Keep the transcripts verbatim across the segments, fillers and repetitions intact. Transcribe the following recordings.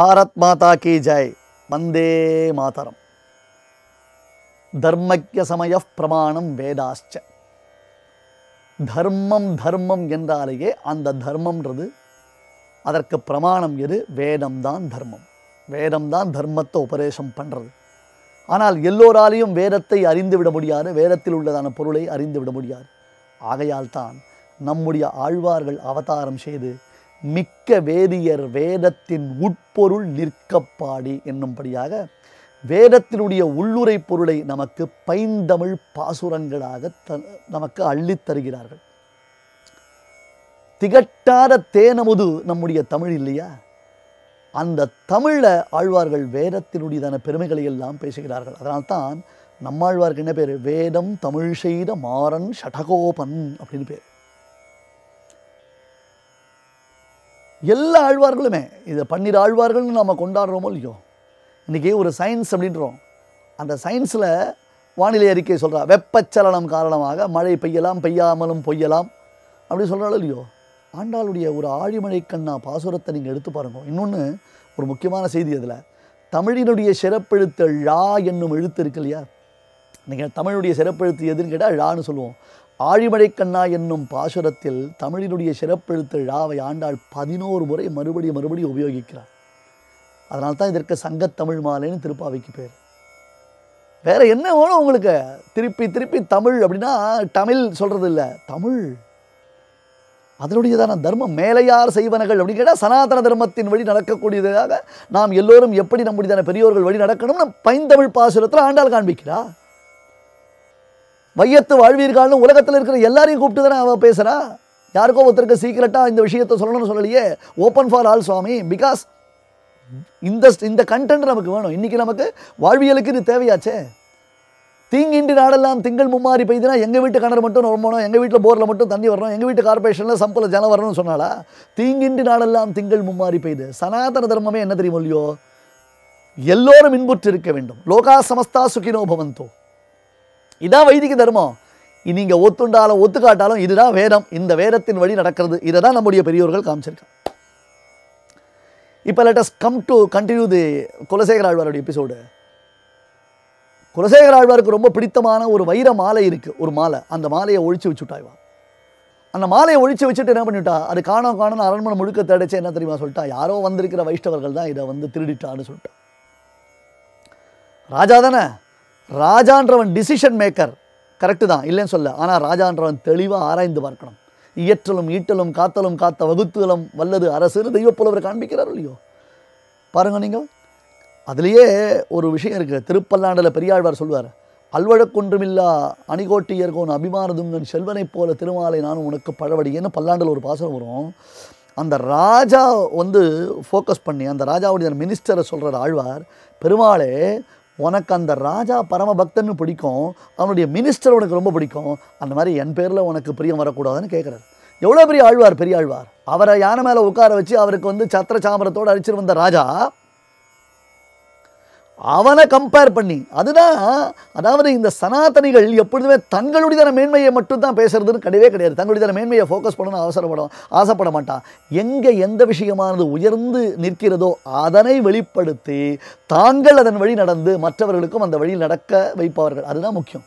பாரத் மாதா கி ஜெய். வந்தே மாதரம். தர்மக்ய சமய பிரமாணம் வேதாச்ச. தர்மம் தர்மம் என்றாலேயே அந்த தர்மம்ன்றது அதற்கு பிரமாணம் எது? வேதம்தான் தர்மம். வேதம்தான் தர்மத்தை உபதேசம் பண்ணுறது. ஆனால் எல்லோராலையும் வேதத்தை அறிந்து விட முடியாது, வேதத்தில் உள்ளதான பொருளை அறிந்து விட முடியாது. ஆகையால் தான் நம்முடைய ஆழ்வார்கள் அவதாரம் செய்து மிக்க வேதியர் வேதத்தின் உட்பொருள் நிற்கப்பாடி என்னும்படியாக வேதத்தினுடைய உள்ளுரை பொருளை நமக்கு பைந்தமிழ் பாசுரங்களாக த நமக்கு அள்ளித் தருகிறார்கள். திகட்டாத தேனமுது நம்முடைய தமிழ் இல்லையா? அந்த தமிழில் ஆழ்வார்கள் வேதத்தினுடையதான பெருமைகளை எல்லாம் பேசுகிறார்கள். அதனால்தான் நம்மாழ்வாருக்கு என்ன பேர்? வேதம் தமிழ் செய்த மாறன் ஷடகோபன் அப்படின்னு பேர். எல்லா ஆழ்வார்களுமே இதை பன்னிரு ஆழ்வார்கள்னு நம்ம கொண்டாடுறோமோ இல்லையோ. இன்றைக்கி ஒரு சயின்ஸ் அப்படின்றோம். அந்த சயின்ஸில் வானிலை அறிக்கை சொல்கிறா, வெப்பச்சலனம் காரணமாக மழை பெய்யலாம், பெய்யாமலும் பொய்யலாம் அப்படி சொல்கிறாலும் இல்லையோ. ஆண்டாளுடைய ஒரு ஆழிமழை கண்ணா பாசுரத்தை நீங்கள் எடுத்து பாருங்க. இன்னொன்று ஒரு முக்கியமான செய்தி, அதில் தமிழினுடைய சிறப்பெழுத்து ழா என்னும் எழுத்து இருக்கு இல்லையா? நீங்கள் தமிழுடைய சிறப்பெழுத்து எதுன்னு கேட்டால் ழான்னு சொல்லுவோம். ஆழிமழை கண்ணா என்னும் பாசுரத்தில் தமிழினுடைய சிறப்பெழுத்து ழாவை ஆண்டாள் பதினோரு முறை மறுபடியும் மறுபடியும் உபயோகிக்கிறார். அதனால தான் இதற்கு சங்கத்தமிழ் மாலைன்னு திருப்பாவைக்கு பேர். வேறு என்ன வேணும் உங்களுக்கு? திருப்பி திருப்பி தமிழ் அப்படின்னா தமிழ் சொல்கிறது இல்லை, தமிழ் அதனுடையதான தர்மம். மேலையார் செய்வனகள் அப்படின்னு கேட்டால் சனாதன தர்மத்தின் வழி நடக்கக்கூடியதாக நாம் எல்லோரும் எப்படி நம்முடையதான பெரியோர்கள் வழி நடக்கணும்னு பைந்தமிழ் பாசுரத்தில் ஆண்டாள் காண்பிக்கிறா. வையத்து வாழ்வீர்கள்னு உலகத்தில் இருக்கிற எல்லாரையும் கூப்பிட்டு தானே அவள் பேசுகிறா. யாருக்கோ ஒருத்தருக்கு சீக்கிரட்டாக இந்த விஷயத்தை சொல்லணும்னு சொல்லலையே. ஓப்பன் ஃபார் ஆல் சுவாமி. பிகாஸ் இந்த இந்த கண்டென்ட் நமக்கு வேணும். இன்றைக்கி நமக்கு வாழ்வியலுக்கு இது தேவையாச்சே. தீங்கின்றி நாடெல்லாம் திங்கள் மும்மாறி பெய்துனா எங்கள் வீட்டு கிணறு மட்டும் ரொம்பணும், எங்கள் வீட்டில் போரில் மட்டும் தண்ணி வரணும், எங்கள் வீட்டு கார்பரேஷனில் சம்பில் ஜனம் வரணும்னு சொன்னாலா? தீங்கின்றி நாடெல்லாம் திங்கள் மும்மாறி பெய்து. சனாதன தர்மமே என்ன தெரியுமோ இல்லையோ, எல்லோரும் இன்புற்று இருக்க வேண்டும். லோகா சமஸ்தா சுகினோ பவந்தோ. இதான் வைதிக தர்மம். நீங்கள் ஒத்துண்டாலும் ஒத்துக்காட்டாலும் இதுதான் வேதம். இந்த வேதத்தின் வழி நடக்கிறது. இதை தான் நம்முடைய பெரியோர்கள் காமிச்சிருக்காங்க. இப்போ let us come to continue the Kulasekhara ஆழ்வாருடைய எபிசோடு. குலசேகர ஆழ்வாருக்கு ரொம்ப பிடித்தமான ஒரு வைர மாலை இருக்குது, ஒரு மாலை. அந்த மாலையை ஒழிச்சு வச்சுட்டாய்வா. அந்த மாலையை ஒழிச்சு வச்சுட்டு என்ன பண்ணிவிட்டா, அது காணோம் காணோன்னு அரண்மனை முழுக்க தேடிச்சு. என்ன தெரியுமா சொல்லிட்டா? யாரோ வந்திருக்கிற வைஷ்ணவர்கள் தான் இதை வந்து திருடிட்டான்னு சொல்லிட்டா. ராஜா தானே, ராஜான்றவன் டிசிஷன் மேக்கர், கரெக்டு தான், இல்லைன்னு சொல்ல. ஆனால் ராஜான்றவன் தெளிவாக ஆராய்ந்து பார்க்கணும். இயற்றலும் ஈட்டலும் காத்தலும் காத்த வகுத்துகளும் வல்லது அரசுன்னு தெய்வ புலவர் காண்பிக்கிறார் இல்லையோ. பாருங்கள் நீங்கள், அதுலேயே ஒரு விஷயம் இருக்குது. திருப்பல்லாண்டில் பெரியாழ்வார் சொல்வார், அல்வழக்கொன்றுமில்லா அணிகோட்டியர்கோன் அபிமானதுங்கன் செல்வனைப் போல திருமாலை நானும் உனக்கு பழவடியேன்னு பல்லாண்டில் ஒரு பாசனம் வரும். அந்த ராஜா வந்து ஃபோக்கஸ் பண்ணி அந்த ராஜாவுடைய மினிஸ்டரை சொல்கிற ஆழ்வார், பெருமாளே உனக்கு அந்த ராஜா பரம பக்தன்னு பிடிக்கும், அவனுடைய மினிஸ்டர் உனக்கு ரொம்ப பிடிக்கும், அந்த மாதிரி என் பேரில் உனக்கு பிரியம் வரக்கூடாதுன்னு கேட்குறாரு. எவ்வளோ பெரிய ஆழ்வார், பெரிய ஆழ்வார். அவரை யானை மேலே உட்கார வச்சு அவருக்கு வந்து சத்திர சாமரத்தோடு அடிச்சிட்டு வந்த ராஜா அவனை கம்பேர் பண்ணி, அதுதான். அதாவது இந்த சனாதனிகள் எப்பொழுதுமே தங்களுடைய மேன்மையை மட்டும்தான் பேசுறதுன்னு கிடையவே கிடையாது. தங்களுடைய மேன்மையை ஃபோக்கஸ் பண்ணணும்னு அவசரப்படும் ஆசைப்பட மாட்டான். எங்கே எந்த விஷயமானது உயர்ந்து நிற்கிறதோ அதனை வெளிப்படுத்தி தாங்கள் அதன் வழி நடந்து மற்றவர்களுக்கும் அந்த வழியில் நடக்க வைப்பவர்கள். அதுதான் முக்கியம்.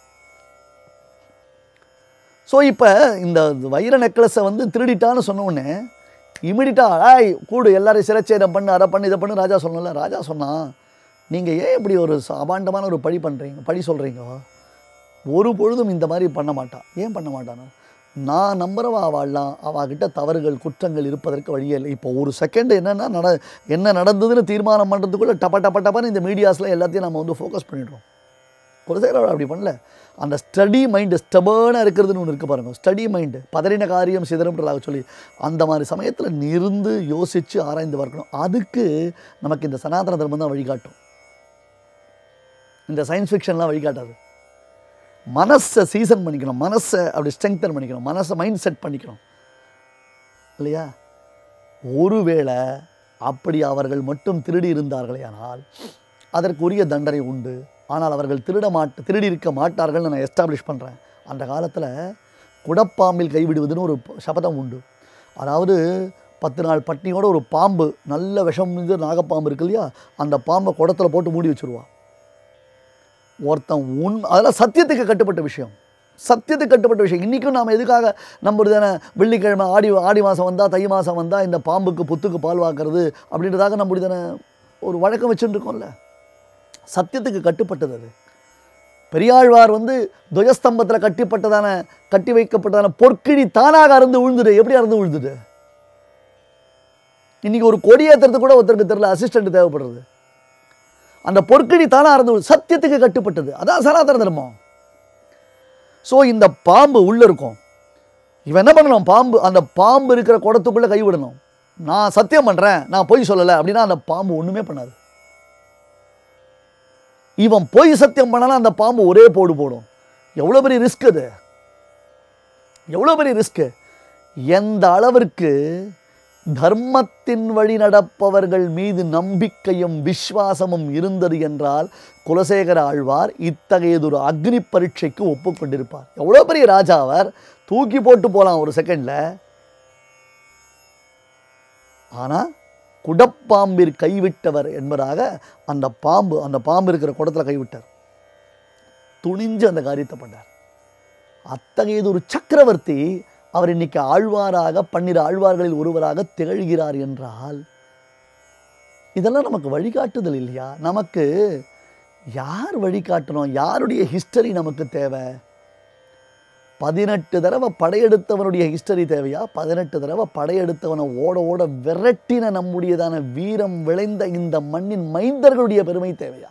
ஸோ இப்போ இந்த வைர நெக்லஸை வந்து திருடிட்டான்னு சொன்ன உடனே இமிடியட்டாக ஆய் கூடு எல்லாரையும் சிரச்சேதம் பண்ணு, அதை பண்ணு, இதை பண்ணு ராஜா சொல்லல. ராஜா சொன்னான், நீங்கள் ஏன் இப்படி ஒரு அபாண்டமான ஒரு பழி பண்ணுறீங்க, பழி சொல்கிறீங்க? ஒரு பொழுதும் இந்த மாதிரி பண்ண மாட்டான். ஏன் பண்ண மாட்டானா? நான் நம்புறவா வாழலாம், அவகிட்ட தவறுகள் குற்றங்கள் இருப்பதற்கு வழியே இல்லை. இப்போ ஒரு செகண்ட் என்னென்னா நட என்ன நடந்ததுன்னு தீர்மானம் பண்ணுறதுக்குள்ளே டப்ப டப்ப டப்பான்னு இந்த மீடியாஸில் எல்லாத்தையும் நம்ம வந்து ஃபோக்கஸ் பண்ணிடுறோம். குலசேகர அப்படி பண்ணல. அந்த ஸ்டடி மைண்டு ஸ்டபர்னாக இருக்கிறதுன்னு ஒன்று இருக்குது பாருங்கள். ஸ்டடி மைண்டு பதறின காரியம் சிதறம்ன்றதாக சொல்லி அந்த மாதிரி சமயத்தில் நிருந்து யோசித்து ஆராய்ந்து பார்க்கணும். அதுக்கு நமக்கு இந்த சனாதன தர்மம் தான் வழிகாட்டும். இந்த சயின்ஸ் ஃபிக்ஷன்லாம் வழிகாட்டாது. மனசை சீசன் பண்ணிக்கணும், மனசை அப்படி ஸ்ட்ரெங்தன் பண்ணிக்கணும், மனசை மைண்ட் செட் பண்ணிக்கணும் இல்லையா? ஒருவேளை அப்படி அவர்கள் மட்டும் திருடி இருந்தார்களே ஆனால் அதற்குரிய தண்டனை உண்டு. ஆனால் அவர்கள் திருட மாட்ட திருடி இருக்க மாட்டார்கள்னு நான் எஸ்டாப்ளிஷ் பண்ணுறேன். அந்த காலத்தில் குடப்பாம்பில் கைவிடுவதுன்னு ஒரு சபதம் உண்டு. அதாவது பத்து நாள் பட்னியோட ஒரு பாம்பு, நல்ல விஷம் மிகுந்த நாகப்பாம்பு இருக்கு இல்லையா, அந்த பாம்பை குடத்தில் போட்டு மூடி வச்சுருவான். ஒருத்தன் உண் அதெல்லாம் சத்தியத்துக்கு கட்டுப்பட்ட விஷயம், சத்தியத்துக்கு கட்டுப்பட்ட விஷயம். இன்றைக்கும் நாம் எதுக்காக நம்ம தானே வெள்ளிக்கிழமை ஆடி ஆடி மாதம் வந்தால் தை மாதம் வந்தால் இந்த பாம்புக்கு புத்துக்கு பால் வாக்குறது அப்படின்றதாக நம்ம தானே ஒரு வழக்கம் வச்சுட்டு இருக்கோம்ல. சத்தியத்துக்கு கட்டுப்பட்டது அது. பெரியாழ்வார் வந்து துவஜஸ்தம்பத்தில் கட்டிப்பட்டதான கட்டி வைக்கப்பட்டதான பொற்கிழி தானாக அறுந்து விழுந்துடு. எப்படி அறுந்து விழுந்துடு? இன்னைக்கு ஒரு கொடியேற்றுறது கூட ஒருத்தருக்கு தெரியல, அசிஸ்டன்ட் தேவைப்படுறது. அந்த பொற்கிழி தானாக அறுந்து விழு, சத்தியத்துக்கு கட்டுப்பட்டது. அதான் சனாதன தர்மம். ஸோ இந்த பாம்பு உள்ளே இருக்கும். இவன் என்ன பண்ணணும்? பாம்பு அந்த பாம்பு இருக்கிற குடத்துக்குள்ளே கைவிடணும். நான் சத்தியம் பண்ணுறேன், நான் பொய் சொல்லலை அப்படின்னா அந்த பாம்பு ஒன்றுமே பண்ணாது. இவன் பொய் சத்தியம் பண்ணாலும் அந்த பாம்பு ஒரே போடு போடும். எவ்வளோ பெரிய ரிஸ்க் அது, எவ்வளோ பெரிய ரிஸ்க்கு. எந்த அளவிற்கு தர்மத்தின் வழி நடப்பவர்கள் மீது நம்பிக்கையும் விசுவாசமும் இருந்தது என்றால் குலசேகர ஆழ்வார் இத்தகையதொரு அக்னி பரீட்சைக்கு ஒப்புக்கொண்டிருப்பார். எவ்வளோ பெரிய ராஜா அவர், தூக்கி போட்டு போகலாம் ஒரு செகண்டில். ஆனால் குடப்பாம்பிற் கைவிட்டவர் என்பதாக அந்த பாம்பு அந்த பாம்பு இருக்கிற குடத்தில் கைவிட்டார். துணிஞ்சு அந்த காரியத்தை பண்ணார். அத்தகையது ஒரு சக்கரவர்த்தி அவர் இன்னைக்கு ஆழ்வாராக பன்னிரு ஆழ்வார்களில் ஒருவராக திகழ்கிறார் என்றால் இதெல்லாம் நமக்கு வழிகாட்டுதல் இல்லையா? நமக்கு யார் வழிகாட்டணும்? யாருடைய ஹிஸ்டரி நமக்கு தேவை? பதினெட்டு தடவை படையெடுத்தவனுடைய ஹிஸ்டரி தேவையா? பதினெட்டு தடவை படையெடுத்தவனை ஓட ஓட விரட்டின நம்முடையதான வீரம் விளைந்த இந்த மண்ணின் மைந்தர்களுடைய பெருமை தேவையா?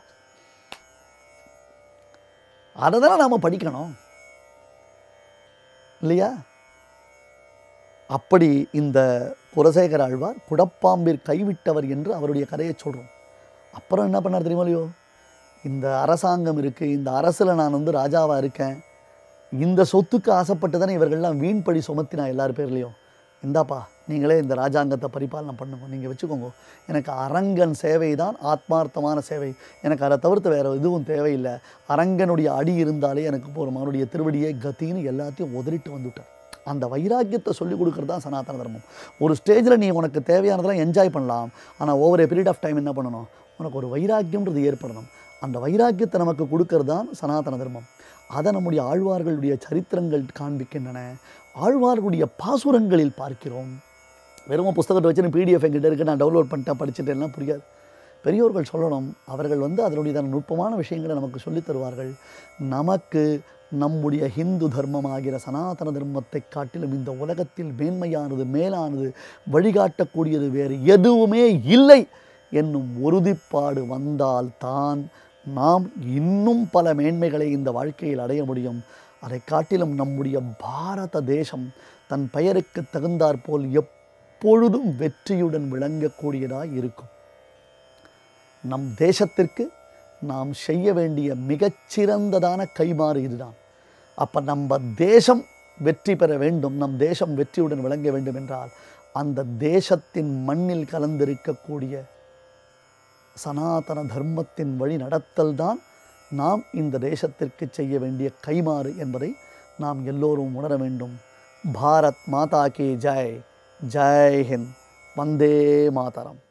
அதை தானே நாம் படிக்கணும் இல்லையா? அப்படி இந்த குலசேகர ஆழ்வார் குடப்பாம்பிற் கைவிட்டவர் என்று அவருடைய கதையை சொல்கிறோம். அப்புறம் என்ன பண்ணார் தெரியுமா இல்லையோ? இந்த அரசாங்கம் இருக்குது, இந்த அரசில் நான் வந்து ராஜாவாக இருக்கேன், இந்த சொத்துக்கு ஆசைப்பட்டு தானே இவர்கள்லாம் வீண்படி சுமத்தினா எல்லார் பேர்லையும். இந்தாப்பா நீங்களே இந்த ராஜாங்கத்தை பரிபாலனை பண்ணுங்க, நீங்கள் வச்சுக்கோங்க, எனக்கு அரங்கன் சேவை தான் ஆத்மார்த்தமான சேவை, எனக்கு அதை தவிர்த்து வேறு எதுவும் தேவையில்லை, அரங்கனுடைய அடி இருந்தாலே எனக்கு போகிற அவனுடைய திருவடியை கத்தின்னு எல்லாத்தையும் உதறிட்டு வந்துவிட்டார். அந்த வைராக்கியத்தை சொல்லிக் கொடுக்குறது தான் சனாதன தர்மம். ஒரு ஸ்டேஜில் நீ உனக்கு தேவையானதெல்லாம் என்ஜாய் பண்ணலாம், ஆனால் over a period of time என்ன பண்ணணும்? உனக்கு ஒரு வைராக்கியம்ன்றது ஏற்படணும். அந்த வைராக்கியத்தை நமக்கு கொடுக்கறது தான் சனாதன தர்மம். அதை நம்முடைய ஆழ்வார்களுடைய சரித்திரங்கள் காண்பிக்கின்றன, ஆழ்வார்களுடைய பாசுரங்களில் பார்க்கிறோம். வெறும் புஸ்தகத்தை வச்சு பிடிஎஃப் என்கிட்ட இருக்குது, நான் டவுன்லோட் பண்ணிட்டேன் படிச்சுட்டு எல்லாம் புரியாது. பெரியோர்கள் சொல்லணும், அவர்கள் வந்து அதனுடைய நுட்பமான விஷயங்களை நமக்கு சொல்லித் தருவார்கள். நமக்கு நம்முடைய ஹிந்து தர்மமாகிற சனாதன தர்மத்தை காட்டிலும் இந்த உலகத்தில் மேன்மையானது, மேலானது, வழிகாட்டக்கூடியது வேறு எதுவுமே இல்லை என்னும் உறுதிப்பாடு வந்தால்தான் நாம் இன்னும் பல மேன்மைகளை இந்த வாழ்க்கையில் அடைய முடியும். அதை காட்டிலும் நம்முடைய பாரத தேசம் தன் பெயருக்கு தகுந்தாற்போல் எப்பொழுதும் வெற்றியுடன் விளங்கக்கூடியதாக இருக்கும். நம் தேசத்திற்கு நாம் செய்ய வேண்டிய மிகச்சிறந்ததான கைமாறு இதுதான். அப்போ நம்ம தேசம் வெற்றி பெற வேண்டும், நம் தேசம் வெற்றியுடன் விளங்க வேண்டும் என்றால் அந்த தேசத்தின் மண்ணில் கலந்திருக்கக்கூடிய சனாதன தர்மத்தின் வழி நடத்தல் தான் நாம் இந்த தேசத்திற்கு செய்ய வேண்டிய கைமாறு என்பதை நாம் எல்லோரும் உணர வேண்டும். பாரத் மாதா கி ஜெய். ஜெய் ஹிந்த். வந்தே மாதரம்.